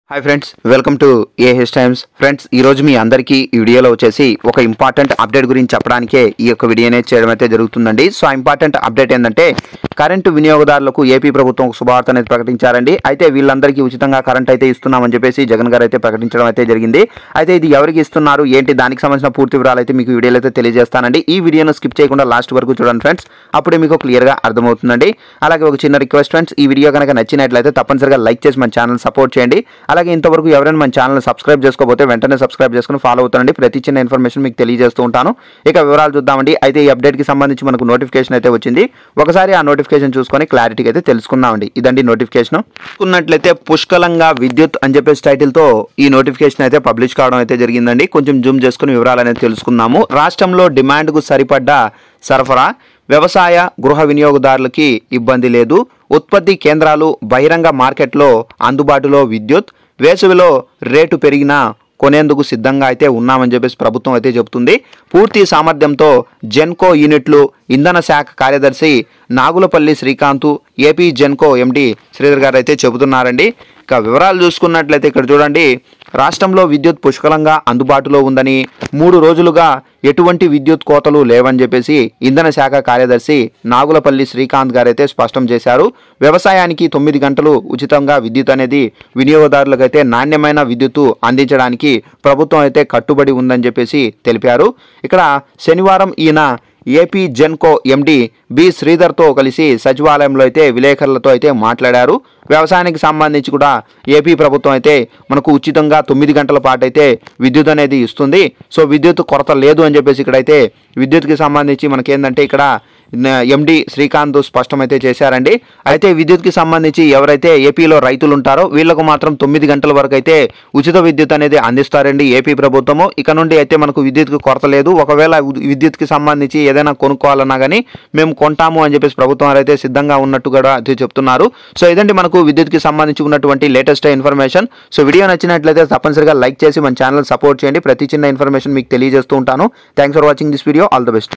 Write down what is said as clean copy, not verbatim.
Hi friends welcome to A H Times friends ఈ రోజు మీ అందరికీ ఈ వీడియోలో వచ్చేసి ఒక ఇంపార్టెంట్ అప్డేట్ గురించి చెప్పడానికే ఈ యొక్క వీడియోనే చేయడం అయితే జరుగుతుందండి। సో ఆ ఇంపార్టెంట్ అప్డేట్ ఏంటంటే కరెంటు వినియోగదారులకు ఏపీ ప్రభుత్వం శుభవార్త అనేది ప్రకటించారండి। అయితే వీళ్ళందరికీ ఉచితంగా కరెంట్ అయితే ఇస్తున్నామని చెప్పేసి జగన్ గారు అయితే ప్రకటించడం అయితే జరిగింది। అయితే ఇది ఎవరికి ఇస్తున్నారు ఏంటి దానికి సంబంధించిన పూర్తి వివరాలు అయితే మీకు వీడియోలో అయితే తెలియజేస్తానండి। ఈ వీడియోను స్కిప్ చేయకుండా లాస్ట్ వరకు చూడండి ఫ్రెండ్స్, అప్పుడే మీకు క్లియర్ గా అర్థమవుతుందండి। అలాగే ఒక చిన్న రిక్వెస్ట్ ఫ్రెండ్స్, ఈ వీడియో కనుక నచ్చినట్లయితే తప్పనిసరిగా లైక్ చేసి మన ఛానల్ సపోర్ట్ చేయండి। అలాగే ఇంతవరకు ఎవరైనా మన ఛానల్ సబ్స్క్రైబ్ చేసుకోకపోతే వెంటనే సబ్స్క్రైబ్ చేసుకుని ఫాలో అవుతానండి। ప్రతి చిన్న ఇన్ఫర్మేషన్ మీకు తెలియజేస్తూ ఉంటాను। ఇక వివరాలు చూద్దామండి। అయితే ఈ అప్డేట్ కి సంబంధించి మనకు నోటిఫికేషన్ అయితే వచ్చింది, ఒకసారి ఆ నోటిఫికేషన్ చూసుకొని క్లారిటీగా అయితే తెలుసుకుందామండి। ఇదండి నోటిఫికేషన్। చూసుకున్నట్లయితే పుష్కలంగా విద్యుత్ అని చెప్పేసి టైటిల్ తో ఈ నోటిఫికేషన్ అయితే పబ్లిష్ కావడం అయితే జరిగిందండి। కొంచెం జూమ్ చేసుకుని వివరాలు అనేది తెలుసుకుందాము। రాష్ట్రంలో డిమాండ్ కు సరిపడ్డ సరఫరా, వ్యవసాయ గృహ వినియోగదారులకి ఇబ్బంది లేదు, ఉత్పత్తి కేంద్రాలు బహిరంగ మార్కెట్లో అందుబాటులో విద్యుత్, వేసవిలో రేటు పెరిగినా కొనేందుకు సిద్ధంగా అయితే ఉన్నామని చెప్పేసి ప్రభుత్వం అయితే చెబుతుంది। పూర్తి సామర్థ్యంతో జెన్కో యూనిట్లు ఇంధన శాఖ కార్యదర్శి నాగులపల్లి శ్రీకాంత్, ఏపీ జెన్కో ఎండి శ్రీధర్ గారు అయితే చెబుతున్నారండి। ఇక వివరాలు చూసుకున్నట్లయితే ఇక్కడ చూడండి, రాష్ట్రంలో విద్యుత్ పుష్కలంగా అందుబాటులో ఉందని, 3 రోజులుగా ఎటువంటి విద్యుత్ కోతలు లేవని చెప్పేసి ఇంధన శాఖ కార్యదర్శి నాగులపల్లి శ్రీకాంత్ గారు అయితే స్పష్టం చేశారు। వ్యవసాయానికి 9 గంటలు ఉచితంగా విద్యుత్ అనేది వినియోగదారులకు అయితే నాణ్యమైన విద్యుత్తు అందించడానికి ప్రభుత్వం అయితే కట్టుబడి ఉందని చెప్పేసి తెలిపారు। ఇక్కడ శనివారం ఈయన ఏపీ జెన్కో ఎండి బి శ్రీధర్తో కలిసి సచివాలయంలో అయితే విలేకరులతో అయితే మాట్లాడారు। వ్యవసాయానికి సంబంధించి కూడా ఏపీ ప్రభుత్వం అయితే మనకు ఉచితంగా 9 గంటల పాటు అయితే విద్యుత్ అనేది ఇస్తుంది। సో విద్యుత్ కొరత లేదు అని చెప్పేసి ఇక్కడైతే విద్యుత్కి సంబంధించి మనకేందంటే ఇక్కడ ఎండి శ్రీకాంత్ స్పష్టం అయితే చేశారండి। అయితే విద్యుత్కి సంబంధించి ఎవరైతే ఏపీలో రైతులు ఉంటారో వీళ్ళకు మాత్రం 9 గంటల వరకు అయితే ఉచిత విద్యుత్ అనేది అందిస్తారండి ఏపీ ప్రభుత్వము। ఇక నుండి అయితే మనకు విద్యుత్కి కొరత లేదు, ఒకవేళ విద్యుత్కి సంబంధించి ఏదైనా కొనుక్కోవాలన్నా కానీ మేము కొంటాము అని చెప్పేసి ప్రభుత్వం అయితే సిద్ధంగా ఉన్నట్టు కూడా అయితే చెప్తున్నారు। సో ఇదండి మనకు విద్యుత్కి సంబంధించి ఉన్నటువంటి లేటెస్ట్ ఇన్ఫర్మేషన్। సో వీడియో నచ్చినట్లయితే తప్పనిసరిగా లైక్ చేసి మన ఛానల్ సపోర్ట్ చేయండి। ప్రతి చిన్న ఇన్ఫర్మేషన్ మీకు తెలియజేస్తూ ఉంటాను। Thanks for watching this video, all the best.